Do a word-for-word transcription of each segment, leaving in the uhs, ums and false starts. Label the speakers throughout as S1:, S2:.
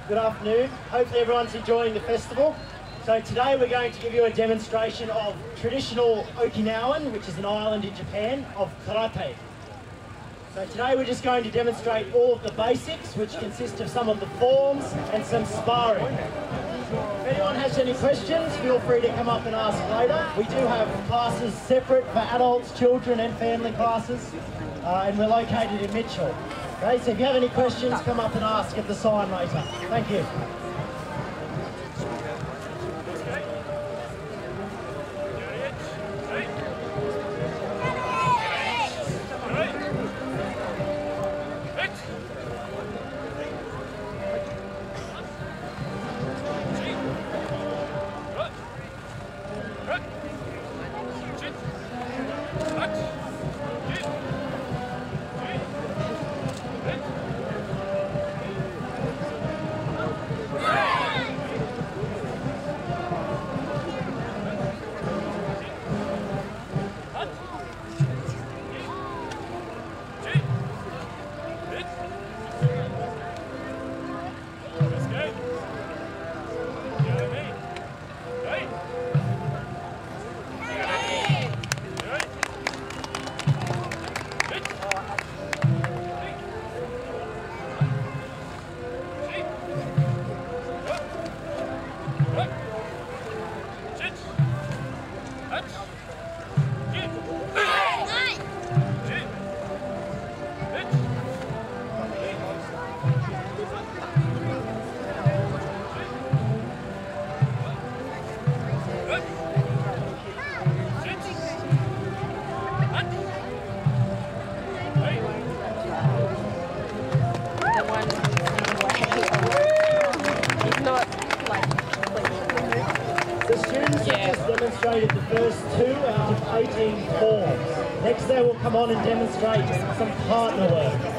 S1: Good afternoon. Hopefully everyone's enjoying the festival. So today we're going to give you a demonstration of traditional Okinawan, which is an island in Japan, of karate. So today we're just going to demonstrate all of the basics, which consist of some of the forms and some sparring. If anyone has any questions, feel free to come up and ask later. We do have classes separate for adults, children and family classes, uh, and we're located in Mitchell. Okay, so if you have any questions, come up and ask at the sign later. Thank you. Demonstrated the first two out of eighteen forms. Next they will come on and demonstrate some partner work.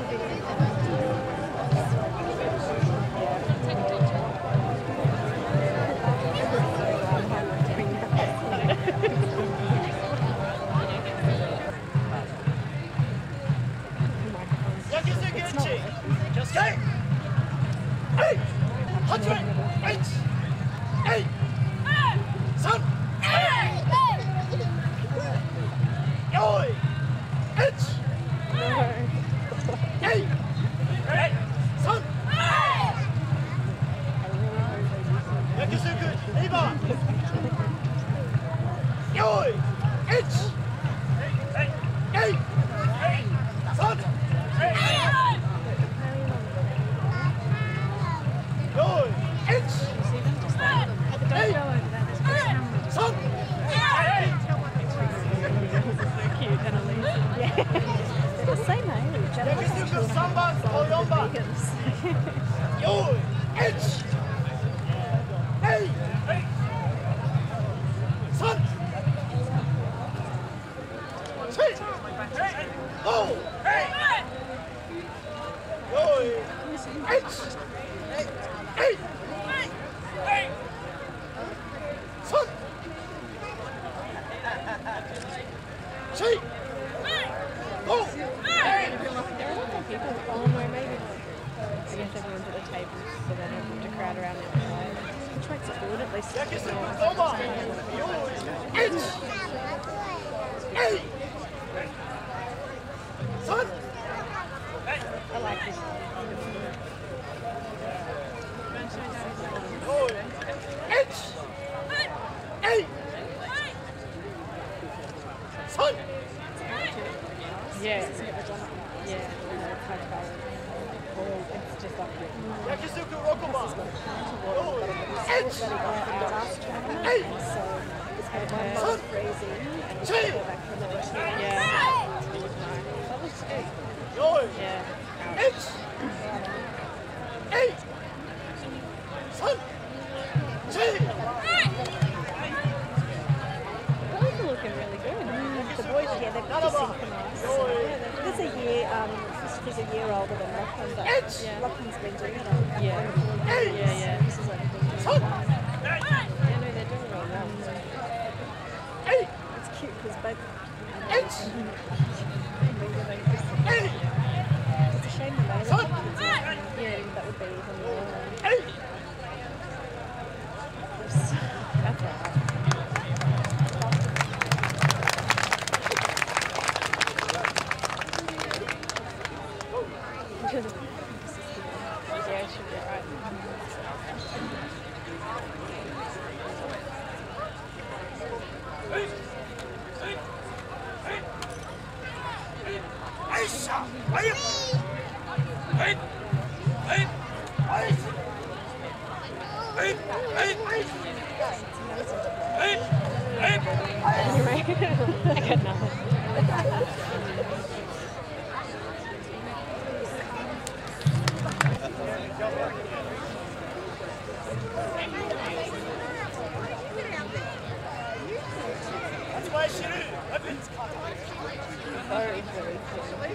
S2: It's a shame the later ones, yeah, that would be even more. Anyway, I got nothing.
S3: Matsubayashi-ryu, weapons.
S2: Very, very cool.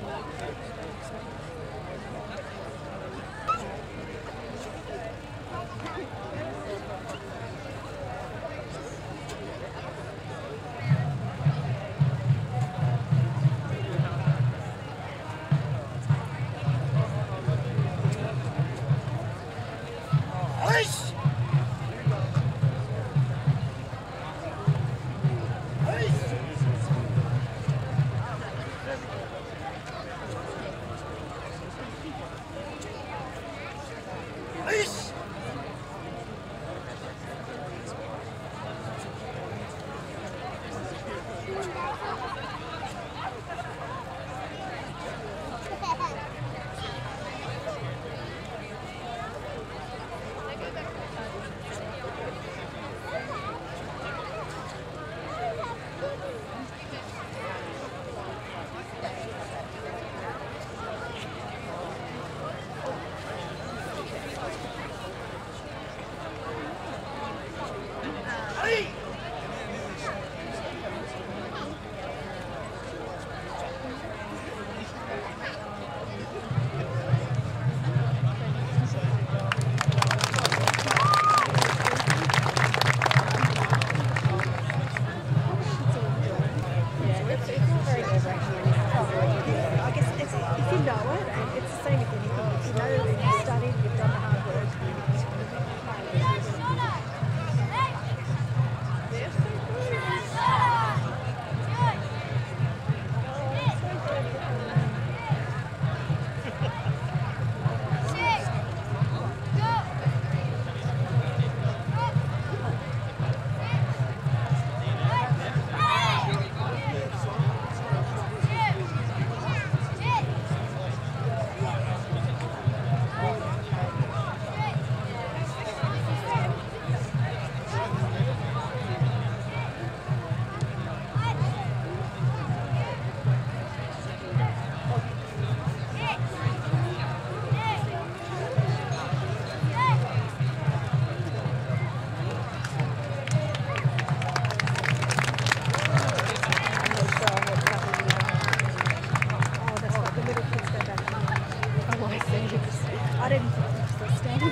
S4: I didn't think it was the standard.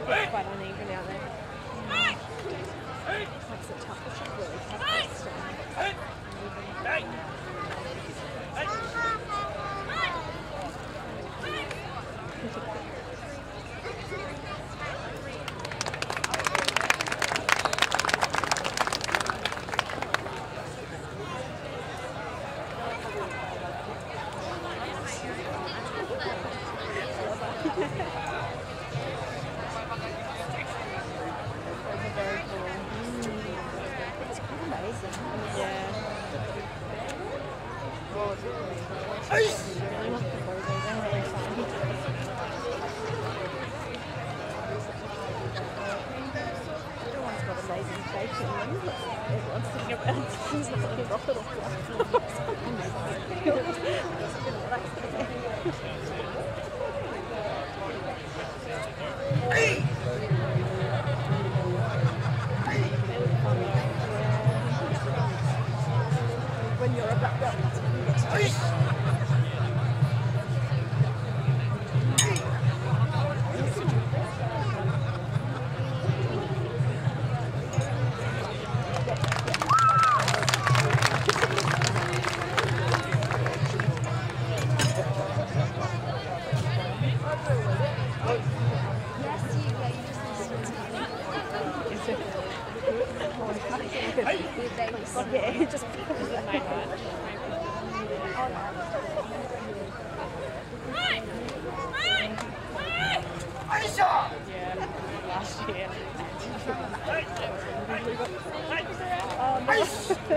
S2: It's quite uneven out there. Makes it tough. It should really tough to stay.
S4: When you're a black belt, that's when you get to do it. Yeah, just
S2: Yeah, last year.
S4: um, I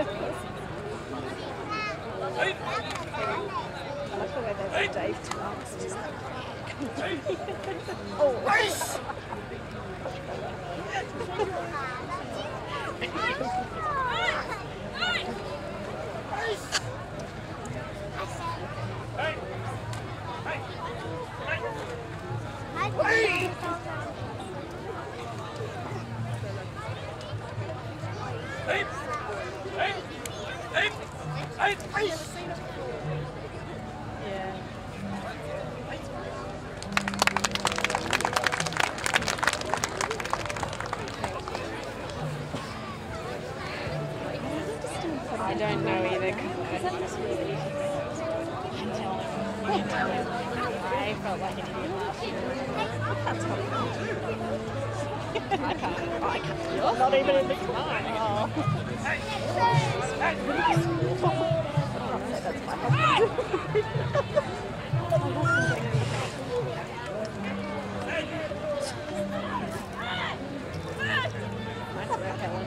S4: like the way they have Dave Cummings just oh.
S2: Yeah. I don't know either. I felt like an idiot last year. I can't. Oh, I can't. You're not even in the car. Oh.
S4: That's my husband.
S2: Nice work, Helen.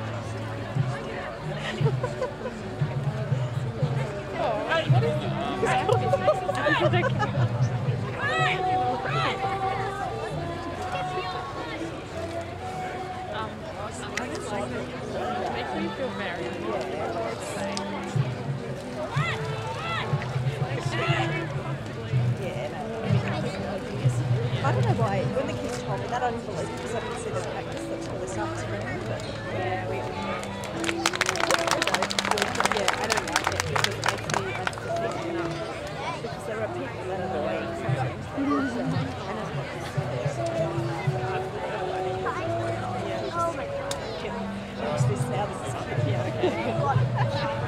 S2: Oh, what is this? Um, I just like it. It makes me feel very
S4: I don't know why, when the kids told me that, I didn't believe it because I didn't see the practice until this afternoon, but
S2: yeah, we, yeah, I don't like it because it makes me unsophisticated enough.
S4: because there are people that are doing sometimes that do so, and it's not just so there.
S2: Yeah,
S4: Watch this now, this is cute.
S2: yeah, okay.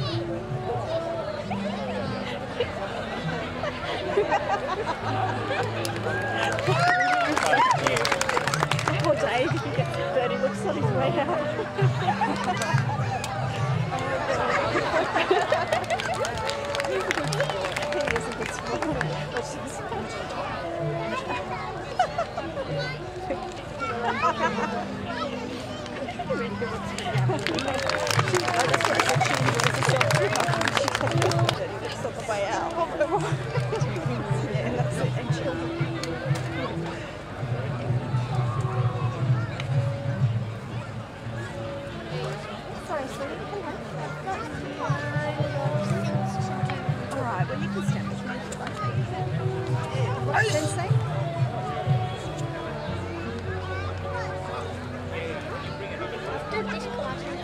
S4: Poor Dave, he gets dirty looks on his way out. He is a good sport. Watch this. Really good looks for him. I just want to say she was a dirty looks on the way out. Yeah, that's it. And children. Sorry, sweetie. All right, well, you can stand with me if you like. What did Ben say?
S3: After this class,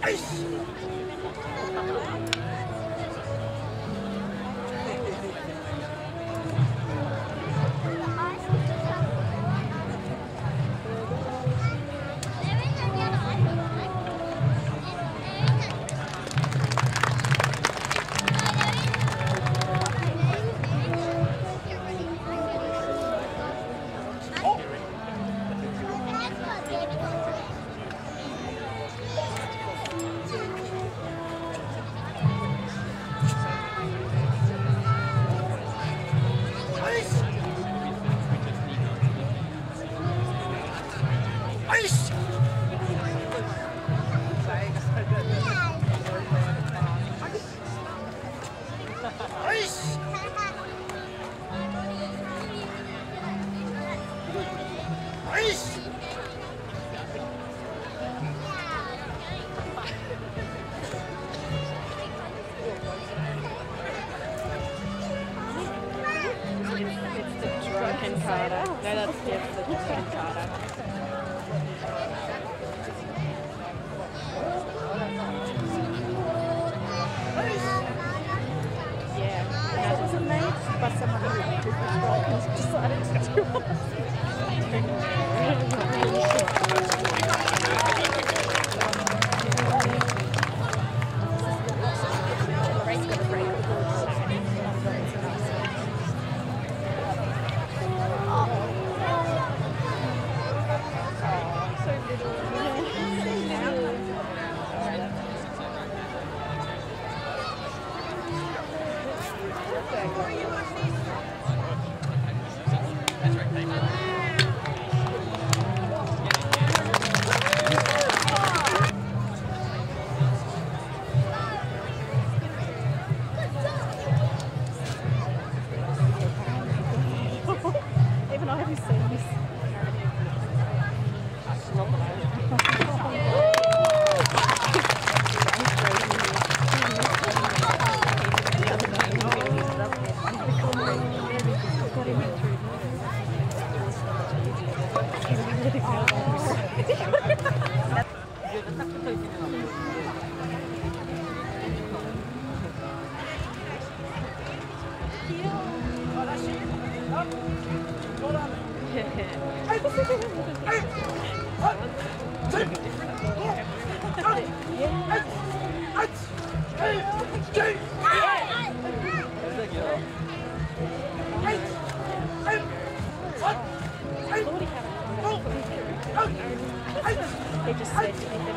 S4: They just said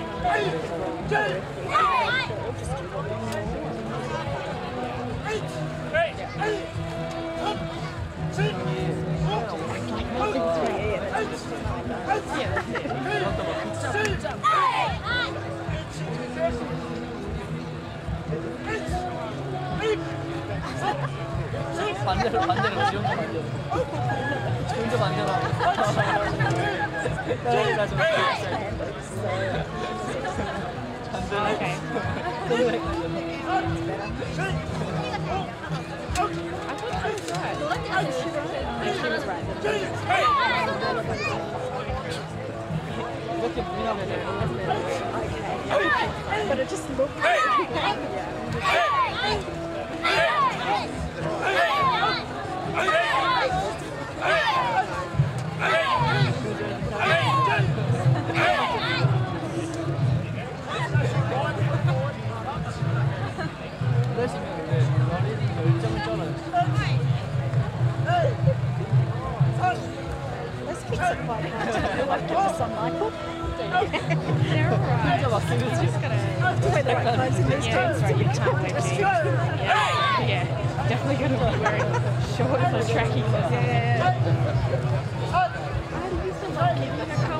S3: 반대로 반대로 지원도 반대로 지원도 반대로 내가 좀
S2: Okay.
S3: 이렇게 무인하면
S4: But it just looked Let's kick it quite hard. I feel like it's some Michael.
S2: They're alright. I'm just gonna
S4: Wear the right clothes in these
S2: yeah,
S4: times.
S2: right, you can't wear jeans. Yeah, yeah. Definitely gonna be wearing shorts or trackies or something.
S4: Yeah.
S2: I used to love keeping her